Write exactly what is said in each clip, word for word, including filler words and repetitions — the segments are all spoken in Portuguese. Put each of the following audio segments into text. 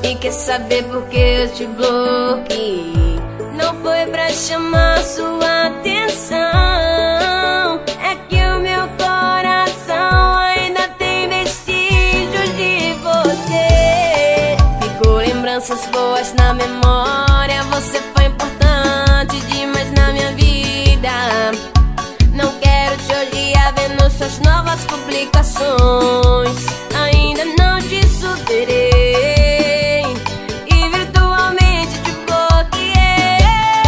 E quer saber por que eu te bloqueei? Não foi pra chamar sua atenção, é que o meu coração ainda tem vestígios de você. Ficou lembranças boas na memória, você foi importante demais na minha vida. Não quero te odiar vendo suas novas publicações. Ainda não te superei e virtualmente te bloqueei.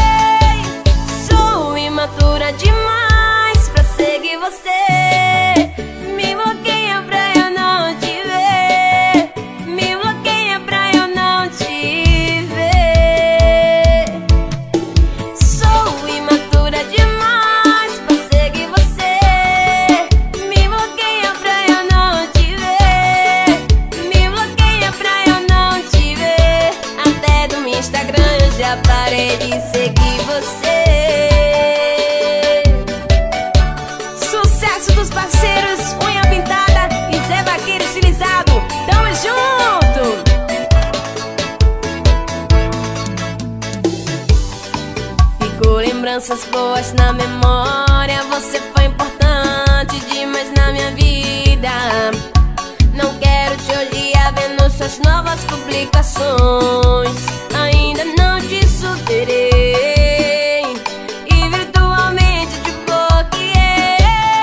Sou imatura demais pra seguir você. Me bloqueia pra eu não te ver. Me bloqueia pra eu não te ver. Sou imatura demais pra seguir você. Me bloqueia pra eu não te ver. Me bloqueia pra eu não te ver. Até do meu Instagram eu já parei de seguir você. Sucesso dos parceiros Unha Pintada e Zé Vaqueiro Estilizado. Tamo junto! Ficou lembranças boas na memória, você foi importante demais na minha vida. Não quero te odiar vendo suas novas publicações. Ainda não te superei e virtualmente te bloqueei.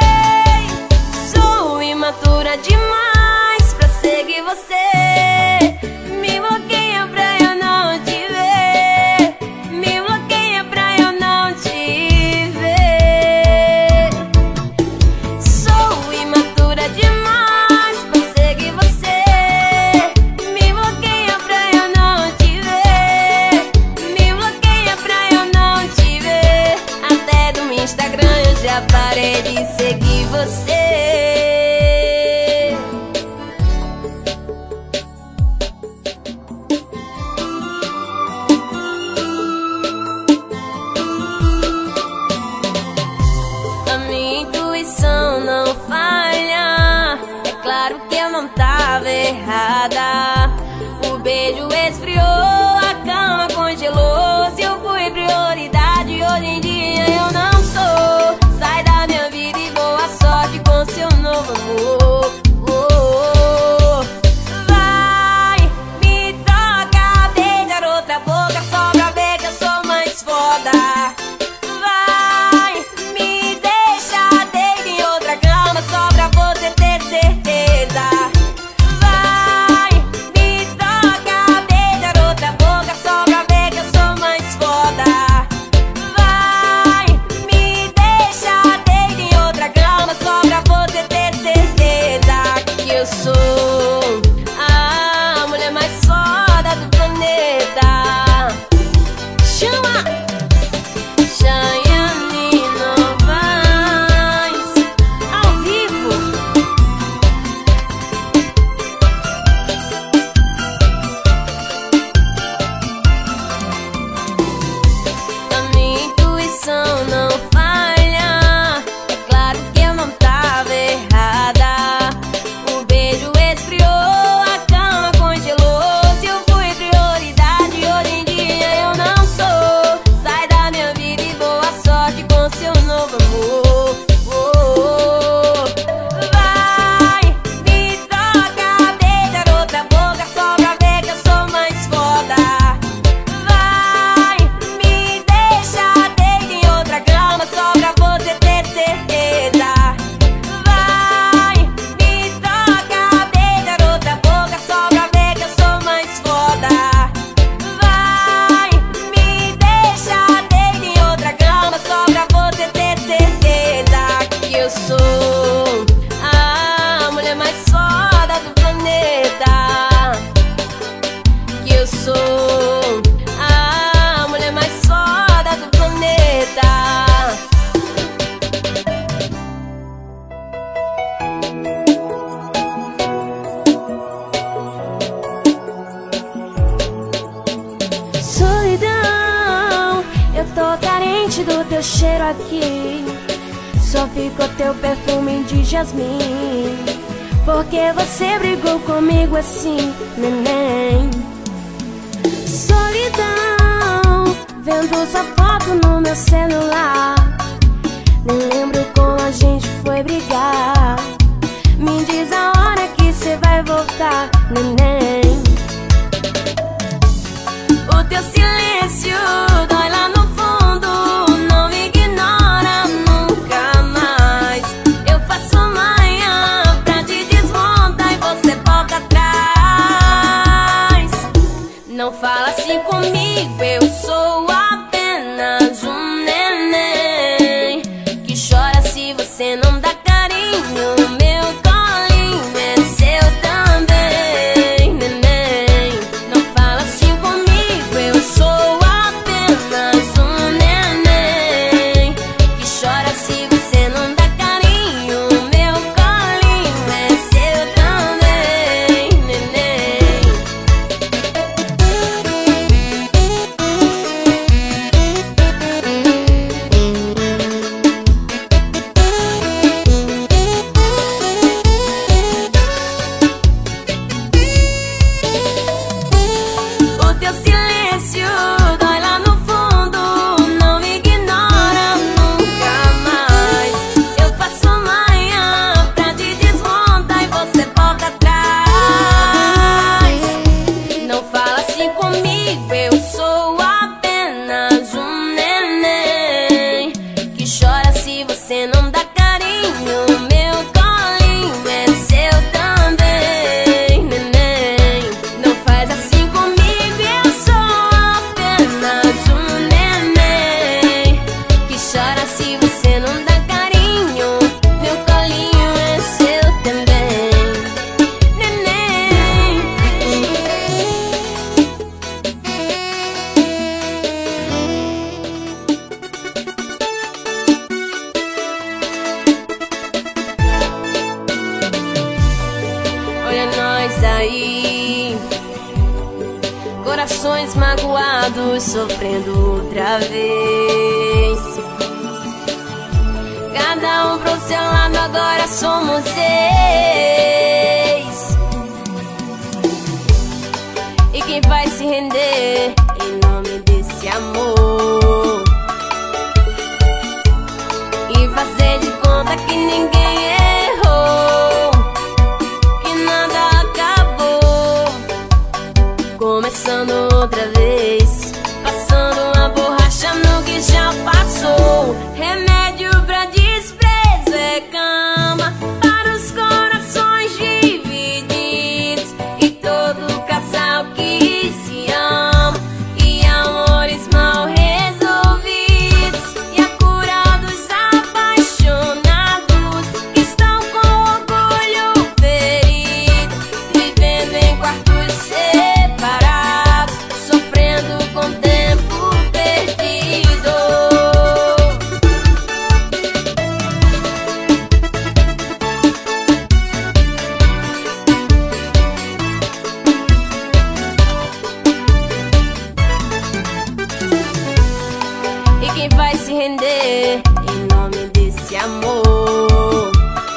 Sou imatura demais pra seguir você. Me bloqueia pra eu não te ver. Me bloqueia pra eu não te ver. Sou imatura demais pra seguir você. Me bloqueia pra eu não te ver. Me bloqueia pra eu não te ver. Até do meu Instagram eu já parei de seguir você. A minha intuição não falha, é claro que eu não tava errada. O beijo esfriou, a cama congelou. Se eu fui prioridade, hoje em dia eu não sou. Sai da minha vida e boa sorte com seu novo amor. Oh, oh, oh. Vai, me toca, beijar outra boca só pra ver que eu sou mais foda. Vai, me deixa, deita em outra cama só pra você ter certeza. Vai, me toca, beijar outra boca só pra ver que eu sou mais foda. Vai, me deixa, deita em outra cama só pra você ter certeza que eu sou a mulher mais foda do planeta. Chama! Chayane Novaes, ao vivo. A minha intuição não falha, é claro que eu não tava errada. O beijo esfriou, a cama congelou. Se eu fui prioridade, hoje em dia eu não sou. Sai da minha vida e boa sorte com seu novo amor. Oh, oh, oh. Vai, me toca, beijar outra boca só pra ver que eu sou mais foda. Vai, me deixa, deita em outra cama só pra você ter certeza. Vai, me toca, beijar outra boca só pra ver que eu sou mais foda. Vai, me deixa, deita em outra cama só pra você ter certeza que eu sou a mulher mais foda do planeta. Que eu sou a mulher mais foda do planeta. Solidão, eu tô carente do teu cheiro aqui. Só ficou teu perfume de jasmim. Porque você brigou comigo assim, neném? vendo sua foto no meu celular. Nem lembro como a gente foi brigar. Me diz a hora que cê vai voltar, neném. O teu silêncio dói lá no fundo, não me ignora nunca mais. Eu faço manhã pra te desmontar e você volta atrás. Não fala assim comigo, eu sou apenas um neném que chora se você não dá carinho. Meu colinho é seu também, neném. Não fala assim comigo, eu sou apenas um neném que chora se você não dá carinho. Meu colinho é seu também, neném. O teu silêncio dói lá no fundo, não me ignora nunca mais. Eu faço manhã pra te desmontar e você volta atrás. Não fala assim comigo, eu sou apenas um neném que chora se você não dá carinho. Meu colinho é seu também, neném. Não faz assim comigo, eu sou apenas um neném que chora se você não dá carinho. Meu colinho é seu também, neném. Olha nós aí, corações magoados, sofrendo outra vez. Cada um pro seu lado, agora somos ex. E quem vai se render em nome desse amor e fazer de conta que ninguém errou, que nada acabou, começando outra vez, passando uma borracha no que já passou. Remédio pra desprezo é cama para os corações divididos e todo casal que se ama, e amores mal resolvidos, e a cura dos apaixonados que estão com orgulho ferido, vivendo em quartos separados, sofrendo com tempo perdido. E quem vai se render em nome desse amor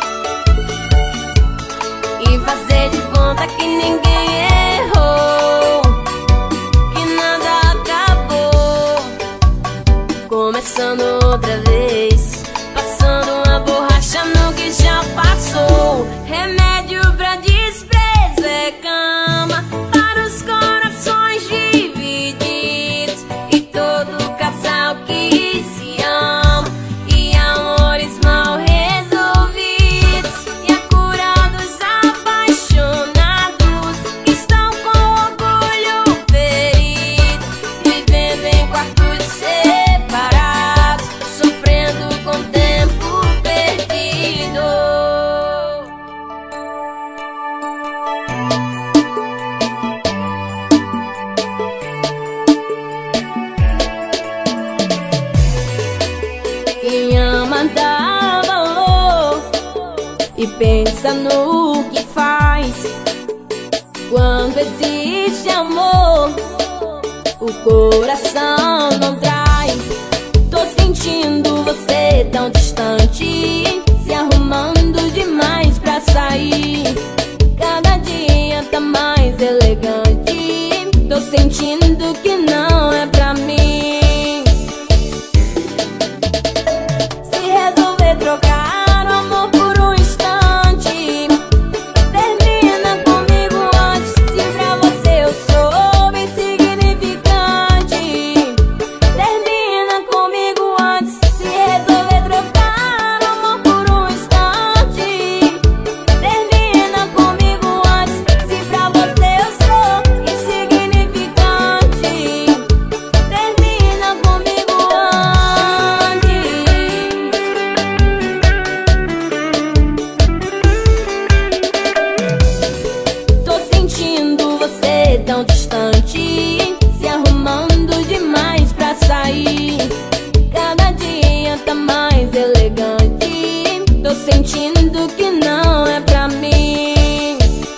e fazer de conta que ninguém errou, que nada acabou, começando outra vez, passando uma borracha no que já passou. Remédio pra desprezo é cama para os corações divididos e todo casal que se ama, e amores mal resolvidos, e a cura dos apaixonados que estão com orgulho ferido, vivendo em quartos separados, sofrendo com tempo perdido. Quem ama dá valor e pensa no que faz. Quando existe amor, o coração não trai. Tô sentindo você tão distante, se arrumando demais pra sair. Cada dia tá mais elegante, tô sentindo que não é pra mim. noite, se arrumando demais pra sair. Cada dia tá mais elegante, tô sentindo que não é pra mim.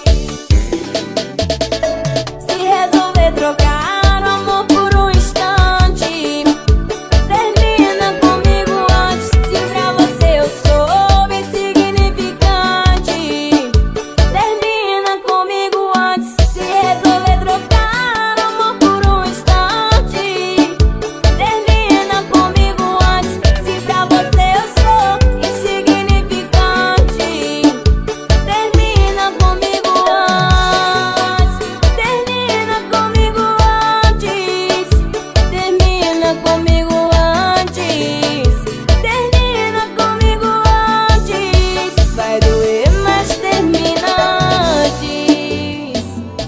Se resolver trocar o amor por um instante, termina comigo antes. Se pra você eu sou insignificante, termina comigo antes. Se resolver trocar o amor por um instante, termina comigo antes. Se pra você eu sou insignificante, termina comigo antes. Termina comigo antes. Termina comigo antes. Termina comigo antes. Vai doer, mas termina antes.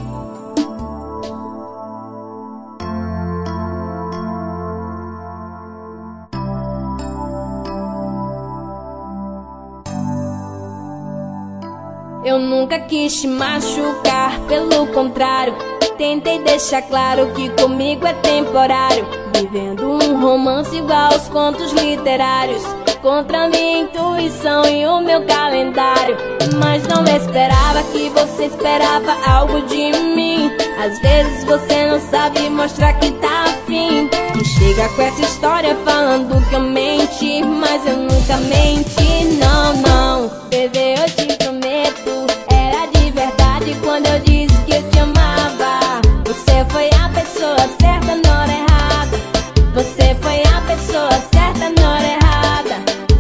Eu nunca quis te machucar, pelo contrário, tentei deixar claro que comigo é temporário. Vivendo um romance igual aos contos literários, contra minha intuição e o meu calendário. Mas não esperava que você esperava algo de mim. Às vezes você não sabe mostrar que tá afim, e chega com essa história falando que eu menti. Mas eu nunca menti, não, não. Bebê, eu te prometo, era de verdade quando eu disse que eu te amava. Você foi a pessoa certa na hora errada. Você foi a pessoa certa na hora errada.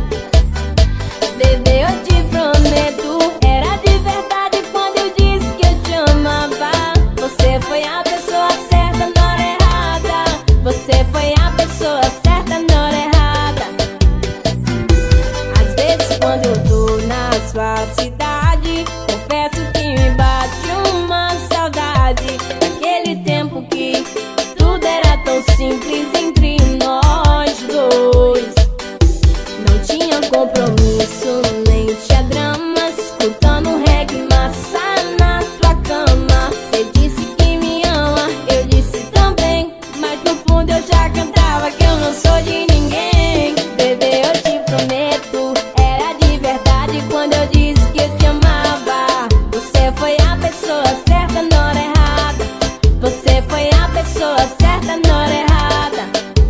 Bebê, eu te prometo, era de verdade quando eu disse que eu te amava. Você foi a pessoa certa na hora errada. Você foi a pessoa certa na hora errada. Às vezes quando eu tô na sua cidade, confesso que me bate uma saudade daquele tempo que tudo era tão simples entre nós dois. Não tinha compromisso, nem tinha dramas, escutando reggae massa na tua cama. Você disse que me ama, eu disse também, mas no fundo eu já cantava que eu não sou de ninguém. Bebê, eu te prometo, era de verdade quando eu disse que eu te amava. Você foi a pessoa certa na hora errada. Você foi a pessoa certa na hora errada.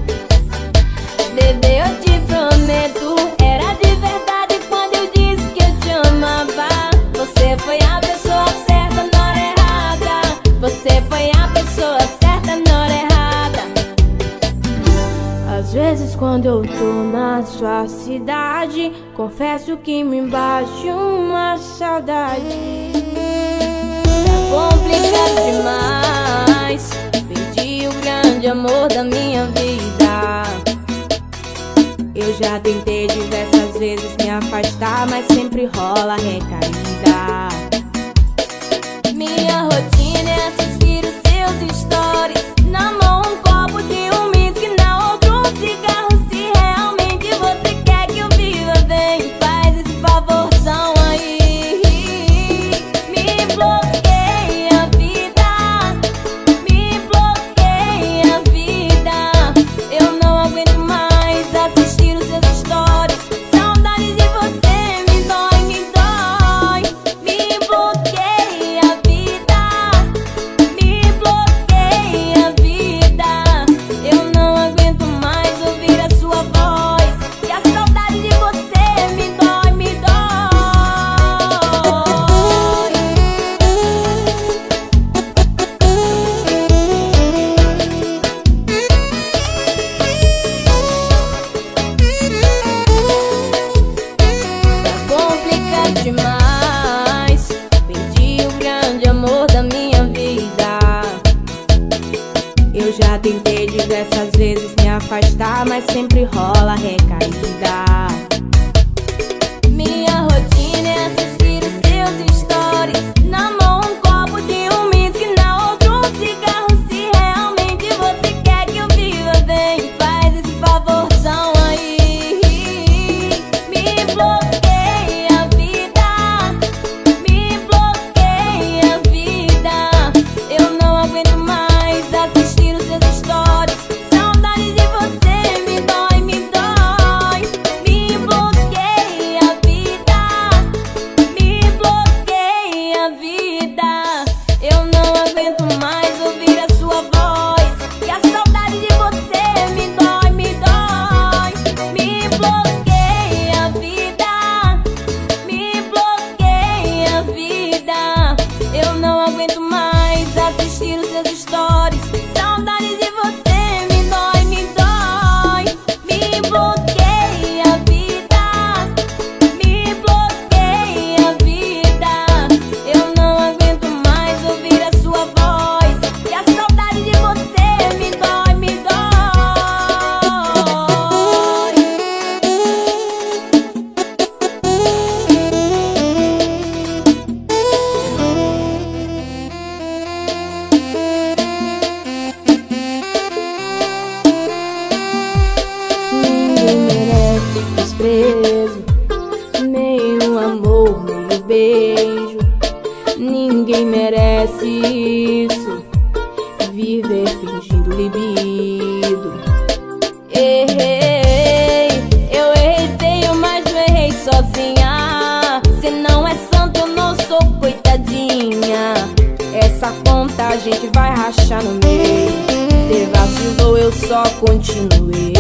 Bebê, eu te prometo, era de verdade quando eu disse que eu te amava. Você foi a pessoa certa na hora errada. Você foi a pessoa certa na hora errada. Às vezes quando eu tô na sua cidade, confesso que me bate uma saudade. Tá complicado demais, perdi o grande amor da minha vida. Eu já tentei diversas vezes me afastar, mas sempre rola recaída. Minha rotina é assistir os seus stories. Na mão um copo de um whisky, na outra um cigarro. Se realmente você quer que eu viva bem, faz esse favorzão aí. Me bloqueia a vida, me bloqueia a vida. Eu não aguento mais assistir os seus stories. Saudade de você me dói, me dói. Me bloqueia a vida, me bloqueia a vida. Eu não aguento mais ouvir a sua voz, e a saudade de você me dói, me dói. Tá complicado demais, perdi o grande amor da minha vida. Eu já tentei diversas vezes me afastar, mas sempre rola recaída. Minha rotina é assistir os seus stories. Na mão um copo de um whisky, na outra um cigarro. Se realmente você quer que eu viva bem, faz esse favorzão aí. Me bloqueia a vida, me bloqueia a vida. Eu não aguento mais fingindo libido. Errei, eu errei feio, mas não errei sozinha. Cê não é santo, eu não sou coitadinha. Essa conta a gente vai rachar no meio. Cê vacilou, eu só continuei.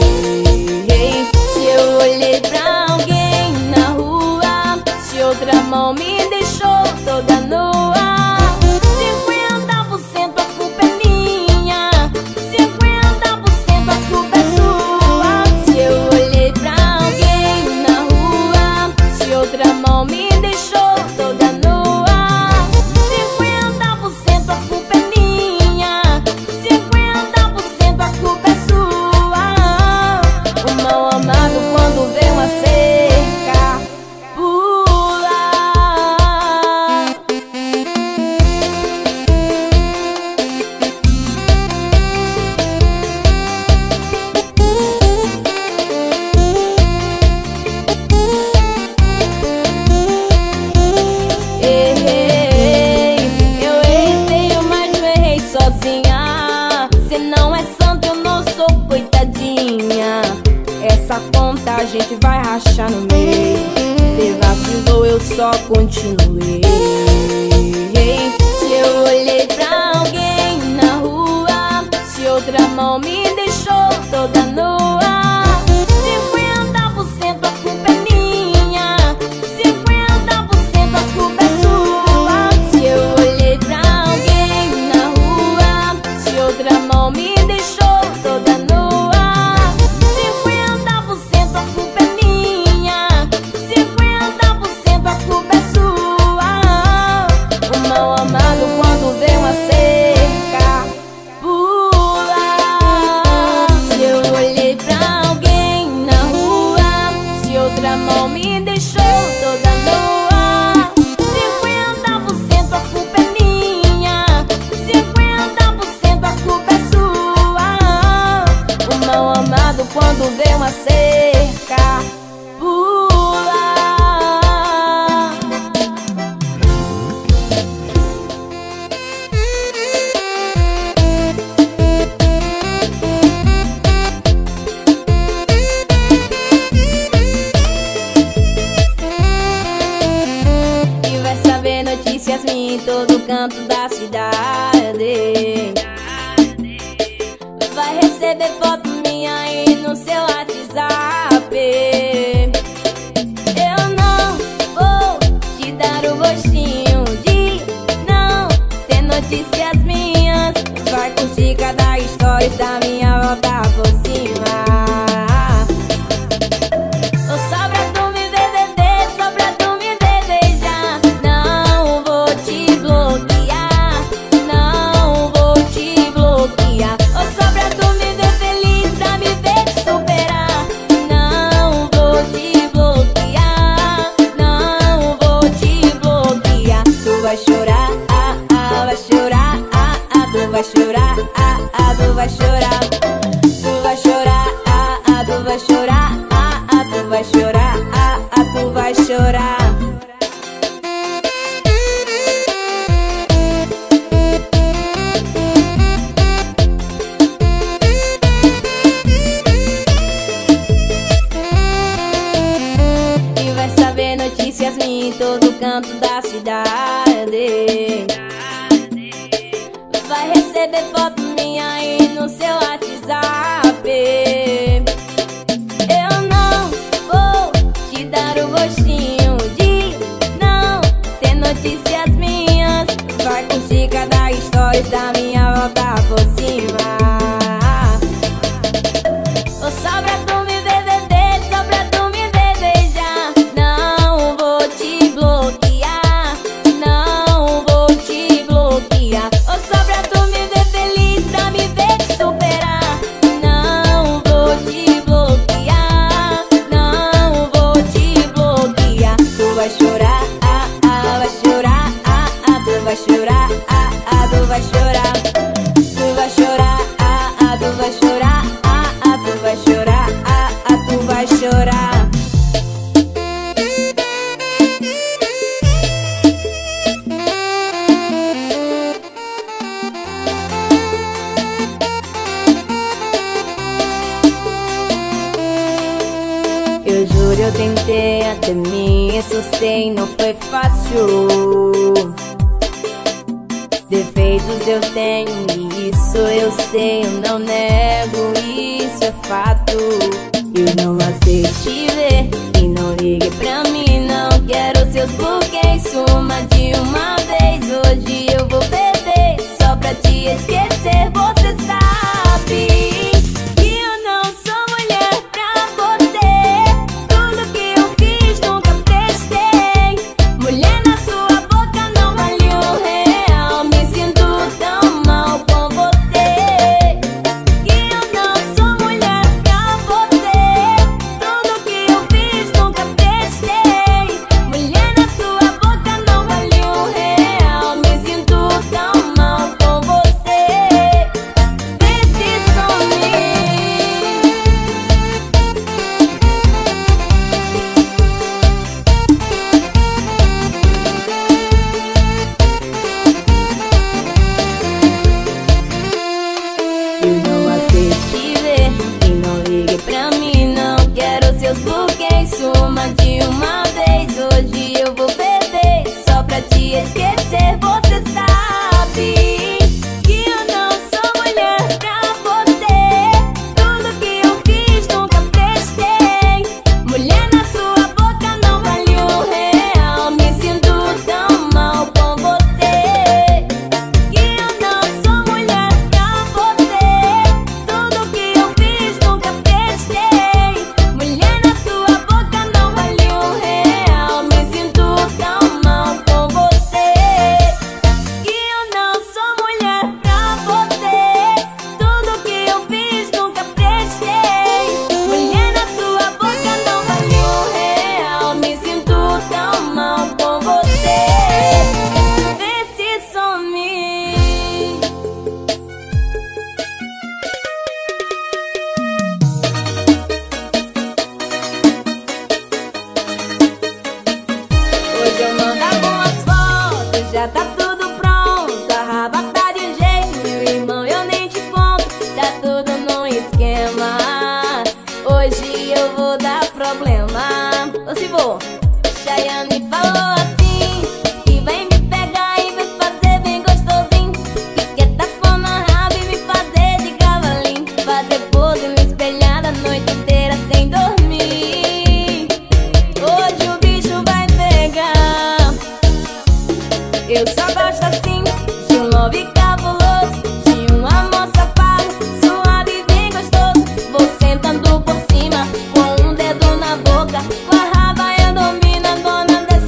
Se eu olhei pra alguém na rua, se outra mão me deixou toda nua, cinquenta por cento a culpa é minha, cinquenta por cento a culpa é sua. Se eu olhei pra alguém na rua, se outra mão me deixou toda nua, cinquenta por cento a culpa é minha, cinquenta por cento a culpa é sua. O mal amado quando vê uma cerca pula. Errei, eu errei feio, mas não errei sozinha. Cê não é santo, eu não sou coitadinha. Essa conta a gente vai rachar no meio. Cê vacilou, eu só continuei. Se eu olhei pra alguém na rua, se outra mão me deixou toda nua, cinquenta por cento a culpa é minha, cinquenta por cento a culpa é sua. Se eu olhei pra alguém na rua, se outra mão me deixou toda nua, cinquenta por cento a culpa é minha, cinquenta por cento a culpa é sua. O mal amado quando vê uma cerca pula. Se eu olhei pra alguém na rua, se outra mão me deixou toda nua, cinquenta por cento a culpa é minha, cinquenta por cento a culpa é sua. O mal amado quando vê uma cerca pula. E vai saber notícias minhas em todo canto da cidade. Vai receber foto minha aí no seu WhatsApp. Eu não vou te dar o gostinho de não ter notícias minhas. Vai curtir cada história da minha volta por cima. Ou só pra tu me ver beber, só pra tu me ver beijar. Não vou te bloquear, não vou te bloquear. Ou só pra tu me ver feliz, pra me ver te superar. Não vou te bloquear, não vou te bloquear. Tu vai chorar, ah, ah, vai chorar, ah, ah, tu vai chorar, ah, ah, tu vai chorar. Tu vai chorar, ah, ah, tu vai chorar, ah, ah, tu vai chorar, ah, ah, tu vai chorar. E vai saber notícias minhas em todo canto da cidade. Vai receber foto minha aí no seu WhatsApp. Eu não vou te dar o gostinho de não ter notícias minhas. Vai curtir cada história da minha volta por cima. Ou só pra tu me ver beber, só pra tu me ver beijar. Não vou te bloquear, não vou te bloquear. Ou só pra tu me ver feliz, pra me ver te superar. Não vou te bloquear, não vou te bloquear. Tu vai chorar, ah, ah, vai chorar, ah, ah, tu vai chorar, ah, ah, tu vai chorar. eu tentei até me assustei, não foi fácil. Defeitos eu tenho, isso eu sei, eu não nego, isso é fato. Eu não aceito te ver e não ligue pra mim, não quero seus bloqueios, suma de uma vez. Hoje eu vou beber só pra te esquecer, você sabe que eu não sou mulher pra você. Tudo que eu fiz nunca prestei. Mulher na sua boca não vale um real, me sinto tão mal com você. Que eu não sou mulher pra você. Tudo que eu fiz nunca prestei. Mulher na sua boca não vale um real, me sinto tão mal com você. Vê se some. Eu não aceito te ver e não ligue pra mim, não quero seus bloqueios, suma de uma vez. Hoje eu vou beber só pra te esquecer, você sabe que eu não sou mulher pra você. Tudo que eu fiz nunca prestei. Mulher na sua boca não vale um real, me sinto tão mal com você. Que eu não sou mulher pra você. Tudo que eu fiz nunca prestei. Mulher na sua boca não vale um real, me sinto tão mal com você. Que eu não sou mulher pra você. Tudo que eu fiz nunca prestei. Mulher na sua boca não vale um real, me sinto tão mal com você. Vê se some. Hoje eu mando algumas fotos, já tá tudo pronto. A raba tá de jeito, meu irmão, eu nem te conto. Tá tudo no esquema. Hoje eu vou dar problema. Ô, se vou. Chayane falou assim, que vem me pegar e me fazer bem gostosinho. Que quer tapar na raba e me fazer de cavalinho. Fazer pose me espelhar a noite inteira sem dormir. Hoje o bicho vai pegar. Eu só gosto assim, de um love cabuloso, de um amor safado, suave e bem gostoso. Vou sentando por cima, com um dedo na boca, com a raba eu domino, a dona dessa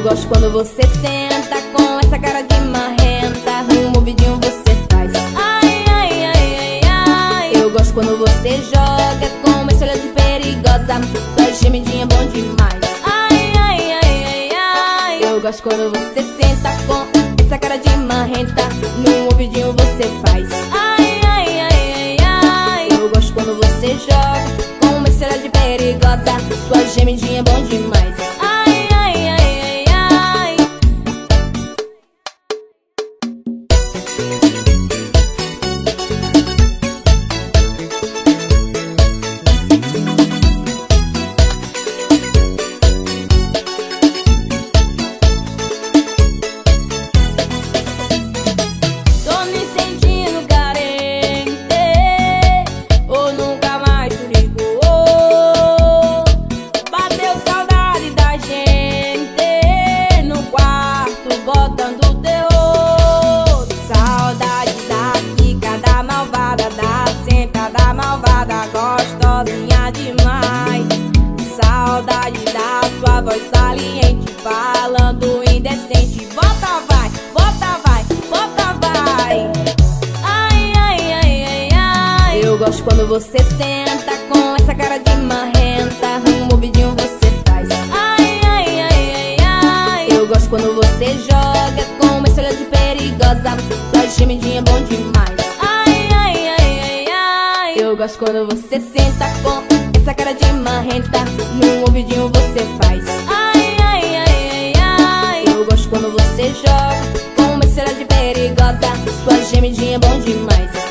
gosto quando você senta com essa cara de marrenta, um movidinho você faz. Ai, ai, ai, ai, ai. Eu gosto quando você joga com esse olhar de perigosa, tua gemidinha é bom demais. Ai, ai, ai, ai, ai. Eu gosto quando você senta com essa cara de marrenta, no ouvidinho você faz. Ai, ai, ai, ai, ai. Eu gosto quando você joga com esse olhar de perigosa, sua gemidinha é bom demais. Ai, ai, ai, ai, ai. Tô me sentindo carente, ou nunca mais tu ligou. Bateu saudade da gente no quarto botando terror. Saudade da quicada malvada, da sentada malvada, gostosinha demais. Saudade da tua voz saliente, falando indecente. Bota vai, bota vai, bota vai. Ai, ai, ai, ai, ai. Eu gosto quando você senta com essa cara de marrenta, um movidinho você faz. Ai, ai, ai, ai, ai. Eu gosto quando você joga com esse olhar de perigosa, tua gemidinha é bom demais. Ai, ai, ai, ai, ai. Eu gosto quando você senta com essa cara de marrenta, no ouvidinho você faz. Ai, ai, ai, ai, ai. Eu gosto quando você joga com esse olhar de perigosa, sua gemidinha é bom demais.